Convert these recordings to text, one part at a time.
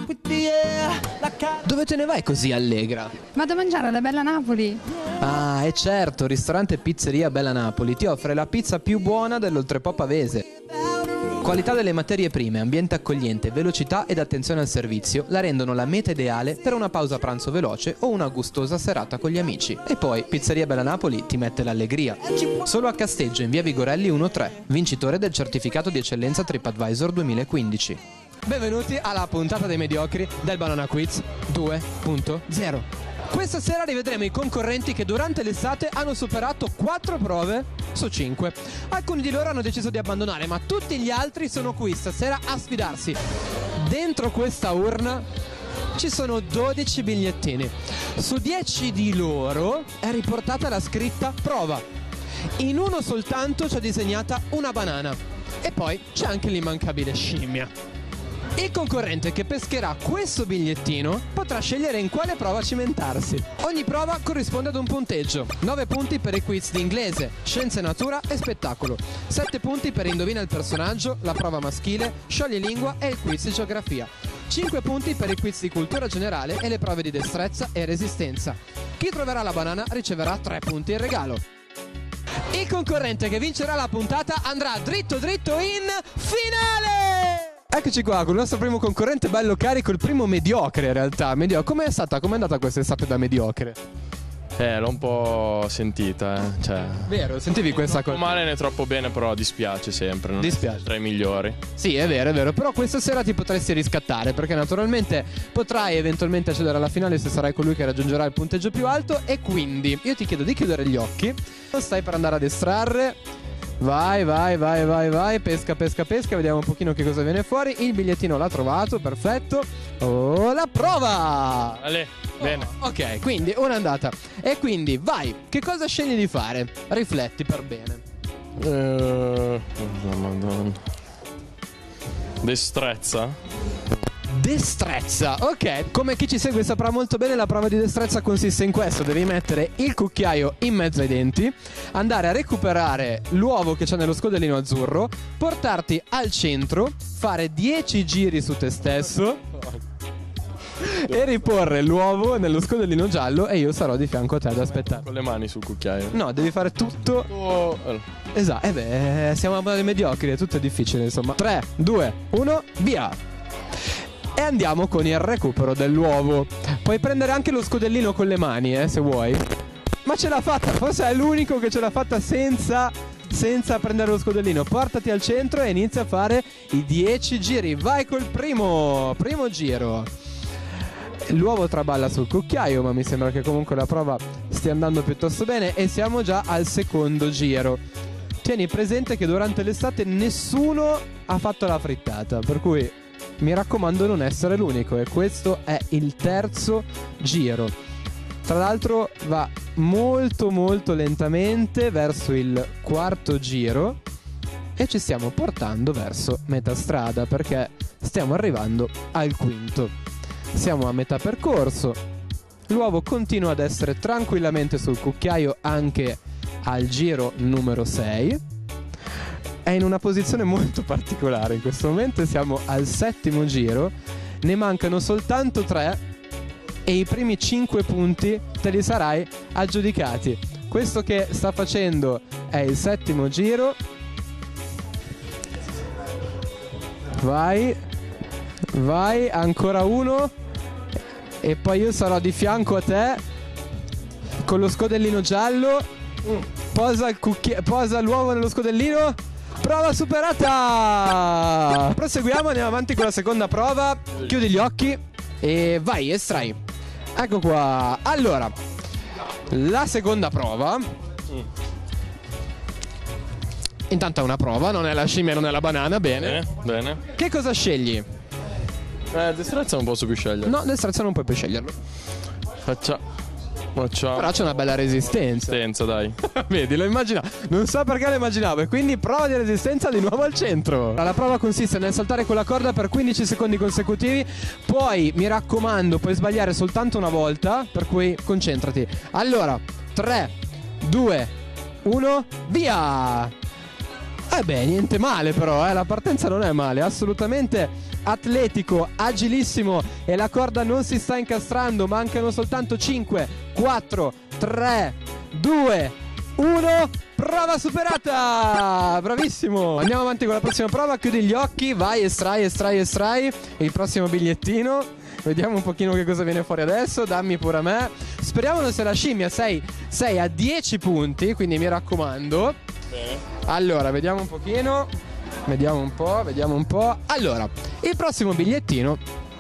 Dove te ne vai così allegra? Vado a mangiare alla Bella Napoli. Ah, e certo, ristorante e pizzeria Bella Napoli ti offre la pizza più buona dell'Oltrepò Pavese. Qualità delle materie prime, ambiente accogliente, velocità ed attenzione al servizio la rendono la meta ideale per una pausa pranzo veloce o una gustosa serata con gli amici. E poi Pizzeria Bella Napoli ti mette l'allegria. Solo a Casteggio in via Vigorelli 1-3, vincitore del certificato di eccellenza TripAdvisor 2015. Benvenuti alla puntata dei mediocri del Banana Quiz 2.0. Questa sera rivedremo i concorrenti che durante l'estate hanno superato 4 prove su 5. Alcuni di loro hanno deciso di abbandonare, ma tutti gli altri sono qui stasera a sfidarsi. Dentro questa urna ci sono 12 bigliettini. Su 10 di loro è riportata la scritta prova. In uno soltanto c'è disegnata una banana. E poi c'è anche l'immancabile scimmia. Il concorrente che pescherà questo bigliettino potrà scegliere in quale prova cimentarsi. Ogni prova corrisponde ad un punteggio. 9 punti per i quiz di inglese, scienze, natura e spettacolo. 7 punti per indovina il personaggio, la prova maschile, sciogli lingua e il quiz di geografia. 5 punti per i quiz di cultura generale e le prove di destrezza e resistenza. Chi troverà la banana riceverà 3 punti in regalo. Il concorrente che vincerà la puntata andrà dritto in finale! Eccoci qua con il nostro primo concorrente bello carico, il primo mediocre in realtà. Com'è andata quest'estate da mediocre? L'ho un po' sentita, cioè. Vero, sentivi questa cosa? Troppo male né troppo bene, però dispiace sempre. Non dispiace. Tra i migliori. Sì, è vero, però questa sera ti potresti riscattare, perché naturalmente potrai eventualmente accedere alla finale se sarai colui che raggiungerà il punteggio più alto. E quindi io ti chiedo di chiudere gli occhi. Stai per andare ad estrarre. Vai, pesca, vediamo un pochino che cosa viene fuori. Il bigliettino l'ha trovato, perfetto. Oh, la prova! Ale, bene. Ok, quindi un'andata. E quindi vai, che cosa scegli di fare? Rifletti per bene. Madonna. Destrezza, ok. Come chi ci segue saprà molto bene, la prova di destrezza consiste in questo. Devi mettere il cucchiaio in mezzo ai denti, andare a recuperare l'uovo che c'è nello scodellino azzurro, portarti al centro, fare 10 giri su te stesso e riporre l'uovo nello scodellino giallo e io sarò di fianco a te ad aspettare. Con le mani sul cucchiaio. No, devi fare tutto. Esatto, siamo mediocri, è tutto difficile insomma. 3, 2, 1, via! E andiamo con il recupero dell'uovo. Puoi prendere anche lo scodellino con le mani, se vuoi. Ma ce l'ha fatta, forse è l'unico che ce l'ha fatta senza prendere lo scodellino. Portati al centro e inizia a fare i 10 giri. Vai col primo giro. L'uovo traballa sul cucchiaio, ma mi sembra che comunque la prova stia andando piuttosto bene. E siamo già al secondo giro. Tieni presente che durante l'estate nessuno ha fatto la frittata, per cui mi raccomando non essere l'unico. E questo è il terzo giro. Tra l'altro va molto lentamente verso il quarto giro e ci stiamo portando verso metà strada, perché stiamo arrivando al quinto. Siamo a metà percorso. L'uovo continua ad essere tranquillamente sul cucchiaio anche al giro numero 6. È in una posizione molto particolare in questo momento. Siamo al settimo giro. Ne mancano soltanto 3 e i primi 5 punti te li sarai aggiudicati. Questo che sta facendo è il settimo giro. Vai, ancora uno. E poi io sarò di fianco a te con lo scodellino giallo. Posa l'uovo nello scodellino. Prova superata. Proseguiamo, andiamo avanti con la seconda prova. Chiudi gli occhi e vai, estrai. Ecco qua. Allora, la seconda prova. Intanto è una prova, non è la scimmia, non è la banana. Bene. Bene. Che cosa scegli? Destrezza non posso più scegliere. No, destrezza non puoi più sceglierlo. Però c'è una bella resistenza. Dai. Vedi, lo immaginavo. Non so perché lo immaginavo. E quindi prova di resistenza di nuovo al centro. La prova consiste nel saltare con la corda per 15 secondi consecutivi. Poi, mi raccomando, puoi sbagliare soltanto una volta, per cui concentrati. Allora, 3, 2, 1, via! Beh, niente male però, la partenza non è male, assolutamente atletico, agilissimo e la corda non si sta incastrando. Mancano soltanto 5, 4, 3, 2, 1. Prova superata! Bravissimo! Andiamo avanti con la prossima prova. Chiudi gli occhi, vai, estrai. Il prossimo bigliettino. Vediamo un pochino che cosa viene fuori adesso. Dammi pure a me. Speriamo non sia la scimmia. Sei a 10 punti, quindi mi raccomando. Bene. Allora, vediamo un pochino. Vediamo un po'. Allora, il prossimo bigliettino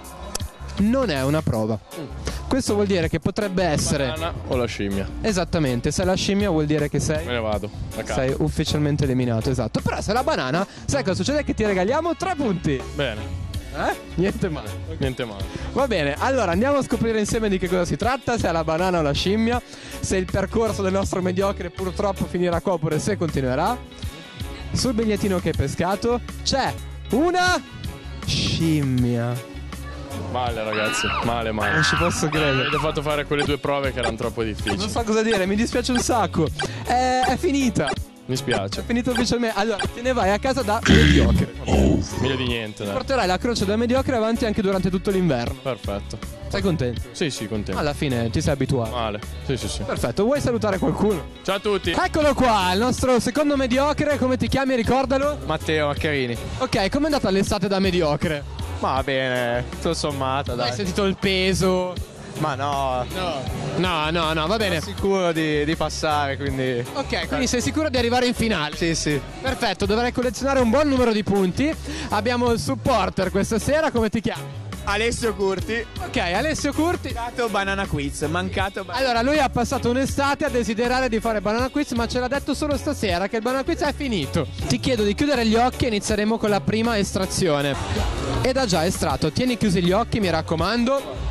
non è una prova. Questo vuol dire che potrebbe essere Banana o la scimmia? esattamente, se è la scimmia vuol dire che Me ne vado a casa. sei ufficialmente eliminato, esatto. Però se è la banana, sai cosa succede? Che ti regaliamo 3 punti. Bene, Niente male. niente male. Va bene, allora andiamo a scoprire insieme di che cosa si tratta, se è la banana o la scimmia, se il percorso del nostro mediocre purtroppo finirà qua oppure se continuerà. Sul bigliettino che hai pescato c'è una scimmia. Male ragazzi, male. Non ci posso credere. Avete fatto fare quelle 2 prove che erano troppo difficili. Non so cosa dire, mi dispiace un sacco. È finita. Mi spiace. È finito ufficialmente. Allora, te ne vai a casa da mediocre. Meglio di niente, dai. Porterai la croce da mediocre avanti anche durante tutto l'inverno. Perfetto. Sei contento? Sì, contento. Alla fine ti sei abituato. Male. Sì. Perfetto, vuoi salutare qualcuno? Ciao a tutti. Eccolo qua, il nostro secondo mediocre. Come ti chiami, ricordalo? Matteo Maccarini. Ok, com'è andata l'estate da mediocre? Ma bene, tutto sommato, Hai dai. sentito il peso? Ma no, No, va bene. sono sicuro di passare, quindi... Ok, quindi sei sicuro di arrivare in finale? Sì. Perfetto, dovrai collezionare un buon numero di punti. Abbiamo il supporter questa sera, come ti chiami? Alessio Curti, Ok, Alessio Curti. mancato Banana Quiz, Allora, lui ha passato un'estate a desiderare di fare Banana Quiz, ma ce l'ha detto solo stasera che il Banana Quiz è finito. Ti chiedo di chiudere gli occhi e inizieremo con la prima estrazione. Ed ha già estratto, tieni chiusi gli occhi, mi raccomando.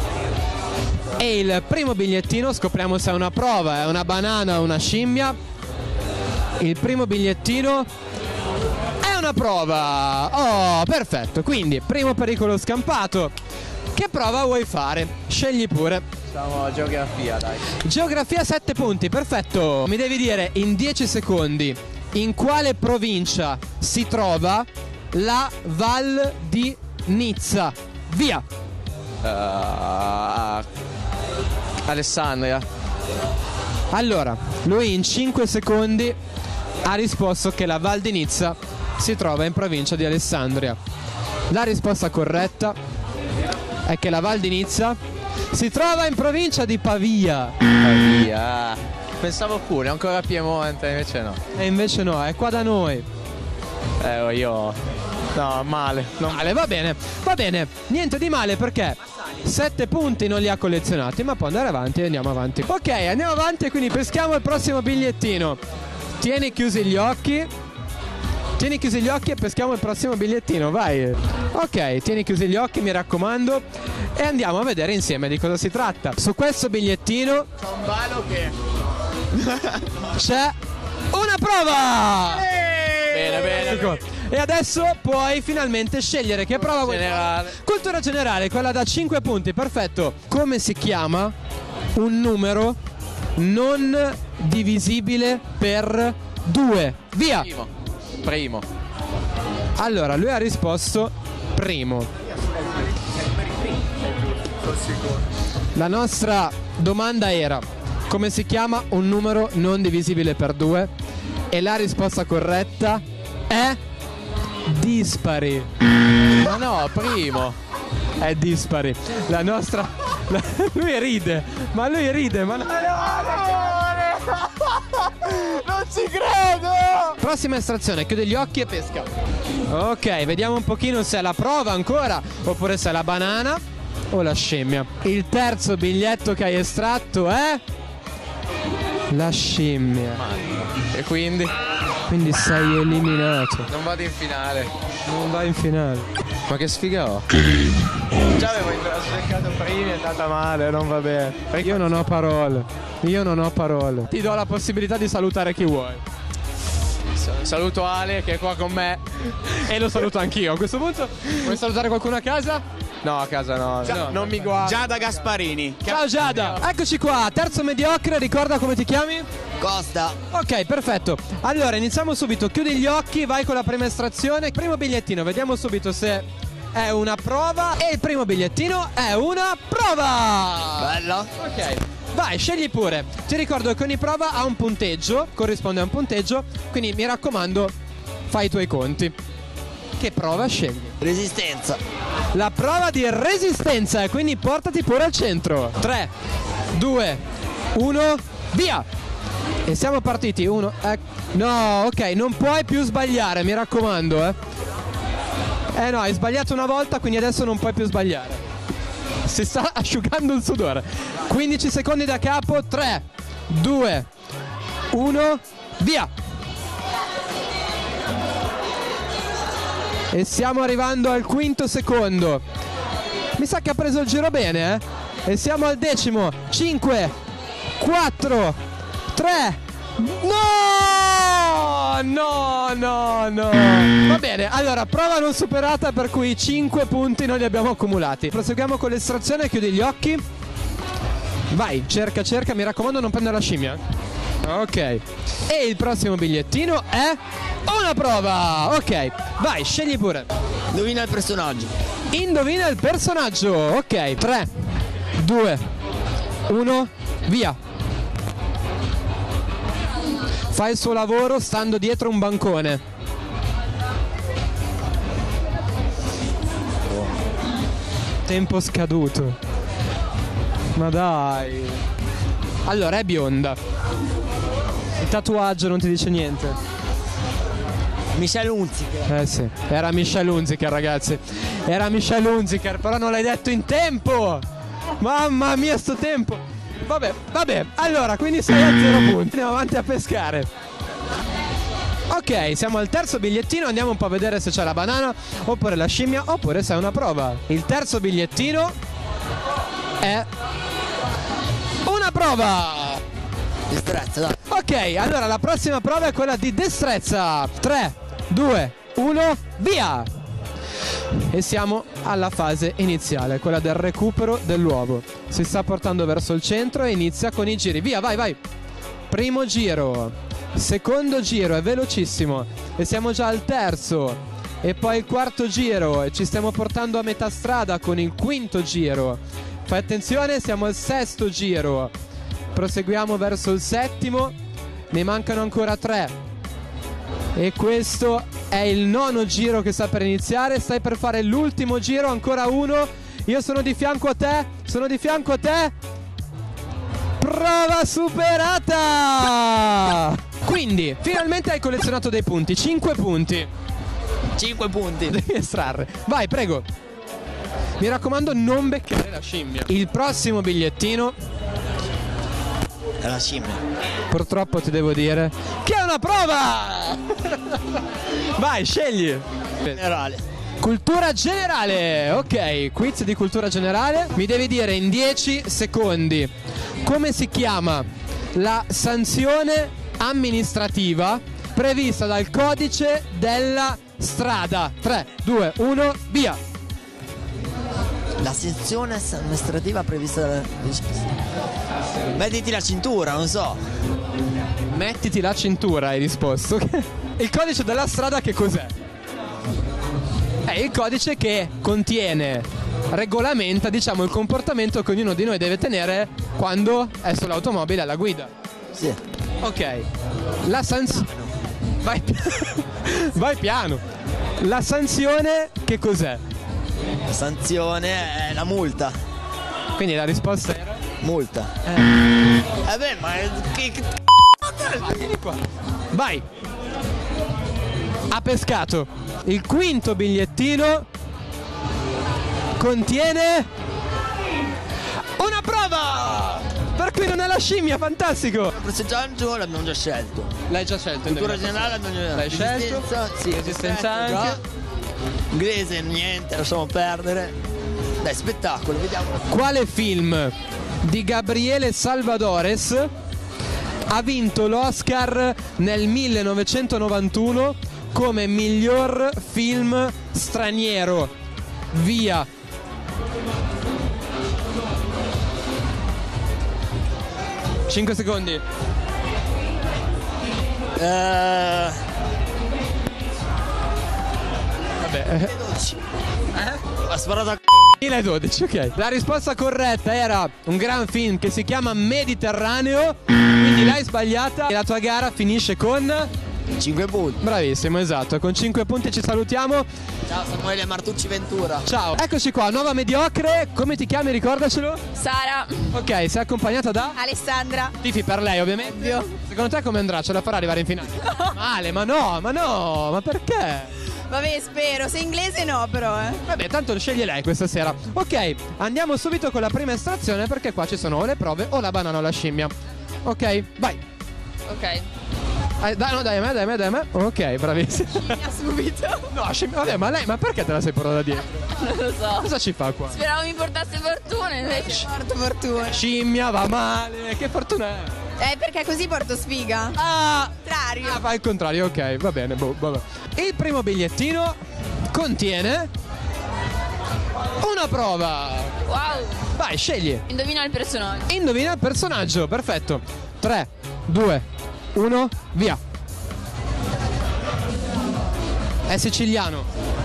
E il primo bigliettino, scopriamo se è una prova, è una banana o una scimmia. Il primo bigliettino è una prova. Oh, perfetto. Quindi, primo pericolo scampato. Che prova vuoi fare? Scegli pure. Facciamo geografia, dai. Geografia 7 punti, perfetto. Mi devi dire in 10 secondi in quale provincia si trova la Val di Nizza. Via. Alessandria. Allora, lui in 5 secondi ha risposto che la Val di Nizza si trova in provincia di Alessandria. La risposta corretta è che la Val di Nizza si trova in provincia di Pavia. Via. Pensavo pure, ancora Piemonte, invece no. E invece no, è qua da noi. Io... No, male. Male, va bene, niente di male perché 7 punti non li ha collezionati, ma può andare avanti e andiamo avanti. Ok, andiamo avanti e quindi peschiamo il prossimo bigliettino. Tieni chiusi gli occhi e peschiamo il prossimo bigliettino, vai. Ok, tieni chiusi gli occhi, mi raccomando, e andiamo a vedere insieme di cosa si tratta. Su questo bigliettino un valo che... c'è una prova! Bene. E adesso puoi finalmente scegliere che prova vuoi fare. Cultura generale, quella da 5 punti, perfetto. Come si chiama un numero non divisibile per 2? Via! Primo. Allora, lui ha risposto primo. La nostra domanda era: come si chiama un numero non divisibile per 2? E la risposta corretta è dispari. Ma no, primo. È dispari. La nostra... Lui ride, ma Non ci credo! prossima estrazione, chiude gli occhi e pesca. Ok, vediamo un pochino se è la prova ancora oppure se è la banana o la scimmia. Il terzo biglietto che hai estratto è la scimmia. E quindi? Quindi sei eliminato. Non vado in finale. Non vai in finale. Ma che sfiga ho? Già avevo cercato prima, è andata male, non va bene. Io non ho parole. Ti do la possibilità di salutare chi vuoi. Saluto Ale che è qua con me. E lo saluto anch'io. A questo punto vuoi salutare qualcuno a casa? No, a casa no. Non mi guarda. Giada Gasparini. Ciao Giada. Eccoci qua, terzo mediocre, ricorda come ti chiami? Costa. Ok, perfetto. Allora, iniziamo subito. Chiudi gli occhi, vai con la prima estrazione. Primo bigliettino, vediamo subito se è una prova e il primo bigliettino è una prova. Bello. Ok, vai, scegli pure. Ti ricordo che ogni prova ha un punteggio, corrisponde a un punteggio, quindi mi raccomando, fai i tuoi conti. Che prova scegli? Resistenza. La prova di resistenza, quindi portati pure al centro. 3, 2, 1, via! E siamo partiti. Uno, no, ok, non puoi più sbagliare, mi raccomando, no, hai sbagliato una volta, quindi adesso non puoi più sbagliare. Si sta asciugando il sudore. 15 secondi da capo. 3, 2, 1, via! E stiamo arrivando al quinto secondo. Mi sa che ha preso il giro bene, E siamo al decimo. 5, 4, 3. No. Va bene, allora prova non superata, per cui 5 punti non li abbiamo accumulati. Proseguiamo con l'estrazione, chiudi gli occhi. Vai, cerca, mi raccomando non prendere la scimmia. Ok. E il prossimo bigliettino è una prova. Ok, vai, scegli pure. Indovina il personaggio. Indovina il personaggio. Ok, 3, 2, 1, via. Fa il suo lavoro stando dietro un bancone. Tempo scaduto. Ma dai. Allora, è bionda. Il tatuaggio non ti dice niente. Michelle Hunziker. Sì, era Michelle Hunziker, ragazzi. Era Michelle Hunziker, però non l'hai detto in tempo. Mamma mia, sto tempo. Vabbè, allora, quindi sei a 0 punti. Andiamo avanti a pescare. Ok, siamo al terzo bigliettino. Andiamo un po' a vedere se c'è la banana, oppure la scimmia, oppure se è una prova. Il terzo bigliettino è una prova. Destrezza, dai. Ok, allora la prossima prova è quella di destrezza. 3, 2, 1, via! E siamo alla fase iniziale, quella del recupero dell'uovo. Si sta portando verso il centro e inizia con i giri. Via, vai! Primo giro, secondo giro, è velocissimo. E siamo già al terzo. E poi il quarto giro, e ci stiamo portando a metà strada con il quinto giro. Fai attenzione, siamo al sesto giro. Proseguiamo verso il settimo. Ne mancano ancora 3. E questo è il nono giro che sta per iniziare. Stai per fare l'ultimo giro, ancora uno. Io sono di fianco a te. Prova superata. Quindi finalmente hai collezionato dei punti. 5 punti. 5 punti. Devi estrarre. Vai, prego. Mi raccomando, non beccare la scimmia. Il prossimo bigliettino è la scimmia. Purtroppo ti devo dire che è una prova. Vai, scegli. Generale. Cultura generale. Ok, quiz di cultura generale. Mi devi dire in 10 secondi come si chiama la sanzione amministrativa prevista dal codice della strada. 3, 2, 1, via. La sanzione amministrativa prevista dal... Mettiti la cintura, non so. Mettiti la cintura, hai risposto. Il codice della strada che cos'è? È il codice che contiene, regolamenta, diciamo, il comportamento che ognuno di noi deve tenere quando è sull'automobile alla guida. Sì. Ok. La sanzione... Vai piano. La sanzione che cos'è? La sanzione è la multa. Quindi la risposta era? Multa. Beh, ma vieni qua. Vai. Ha pescato. Il quinto bigliettino contiene una prova. Per cui non è la scimmia, fantastico. Il personaggio l'abbiamo già scelto. L'hai già scelto. Cultura generale l'abbiamo già l'hai scelto. Sì, Resistenza anche. Inglese niente, lasciamo perdere. Dai, spettacolo, vediamo. Quale film di Gabriele Salvadores ha vinto l'Oscar nel 1991 come miglior film straniero? Via. Cinque secondi. Vabbè. 12. Ha sparato a 2012, ok. La risposta corretta era un gran film che si chiama Mediterraneo, quindi l'hai sbagliata e la tua gara finisce con 5 punti. bravissimo, esatto. Con 5 punti ci salutiamo. Ciao Samuele Martucci Ventura. Ciao. Eccoci qua, nuova mediocre. Come ti chiami, ricordacelo? Sara. Ok, sei accompagnata da? Alessandra. Tifi per lei, ovviamente. Secondo te come andrà? Ce la farà arrivare in finale? Male, ma no, ma perché? Vabbè, spero. Se inglese no, però, Vabbè, tanto lo sceglie lei questa sera. Ok, andiamo subito con la prima estrazione perché qua ci sono o le prove o la banana o la scimmia. Ok, vai. Ok. Dai a me. Ok, bravissimo. Scimmia subito. No, scimmia, vabbè, ma perché te la sei portata dietro? Non lo so. Cosa ci fa qua? Speravo mi portasse fortuna, invece porto fortuna. Scimmia, va male. Che fortuna è? Perché così porto sfiga. Ah, Contrario. fa il contrario, ok, va bene, vabbè. Il primo bigliettino contiene una prova. Wow. Vai, scegli. Indovina il personaggio. Indovina il personaggio, perfetto. 3, 2, 1, via. È siciliano.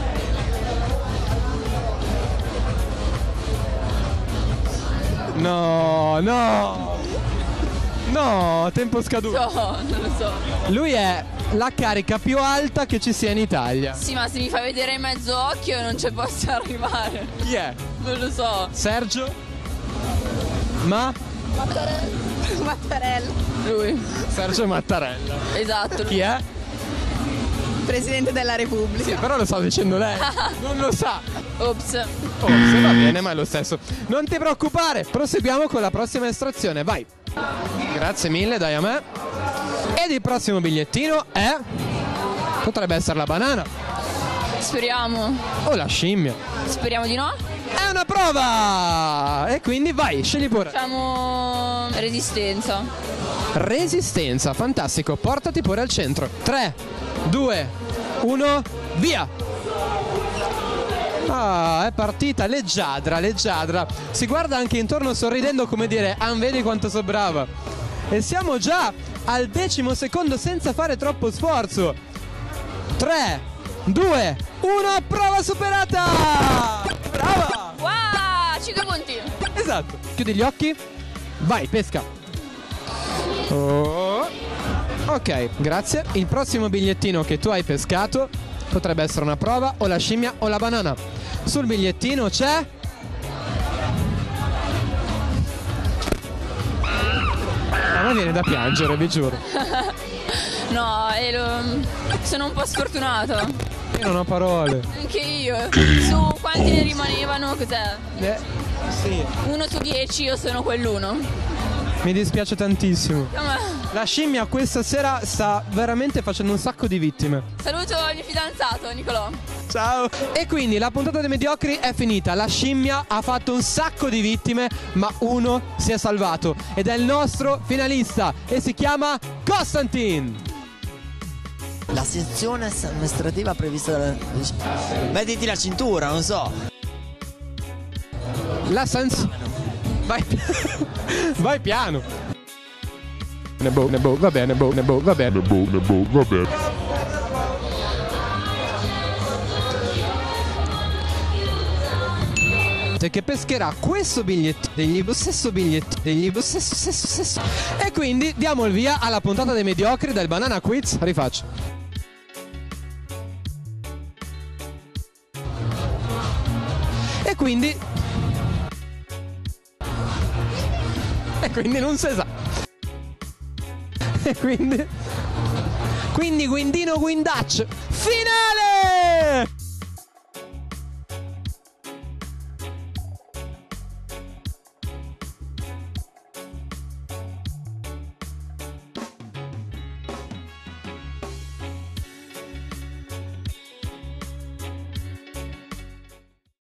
No, tempo scaduto. No, non lo so. Lui è la carica più alta che ci sia in Italia. Sì, ma se mi fai vedere mezzo occhio non ci posso arrivare. Chi è? Non lo so. Sergio? Ma? Mattarella. Lui. Sergio Mattarella. Esatto. Chi è? Presidente della Repubblica. Sì, però lo sta dicendo lei. Non lo sa. Ops. Oh, se va bene, ma è lo stesso. Non ti preoccupare, proseguiamo con la prossima estrazione, vai. Grazie mille, dai a me. Ed il prossimo bigliettino è... potrebbe essere la banana Speriamo. o la scimmia. Speriamo di no. È una prova! E quindi vai, scegli pure. Facciamo resistenza. Resistenza, fantastico, portati pure al centro. 3, 2, 1, via! Ah, è partita leggiadra. Si guarda anche intorno sorridendo come dire, ah, vedi quanto so brava. E siamo già al 10° secondo senza fare troppo sforzo. 3, 2, 1, prova superata! Brava! Wow, 5 punti. Esatto. Chiudi gli occhi. Vai, pesca. Oh. Ok, grazie. Il prossimo bigliettino che tu hai pescato potrebbe essere una prova o la scimmia o la banana. Sul bigliettino c'è... A me viene da piangere, vi giuro. No, sono un po' sfortunato. Io non ho parole. Anche io. Su quanti ne rimanevano? Cos'è? Sì. 1 su 10, io sono quell'uno. Mi dispiace tantissimo. Ma La scimmia questa sera sta veramente facendo un sacco di vittime. saluto il mio fidanzato, Nicolò. Ciao. E quindi la puntata dei mediocri è finita. La scimmia ha fatto un sacco di vittime, ma uno si è salvato ed è il nostro finalista e si chiama Costantin. La sezione amministrativa prevista dalla... Mettiti la cintura, non so. La sans... Vai piano. Va bene. Che pescherà questo biglietto, stesso. E quindi diamo il via alla puntata dei mediocri del Banana Quiz. Rifaccio. E quindi non si sa. E quindi Guindino Guindaccio finale!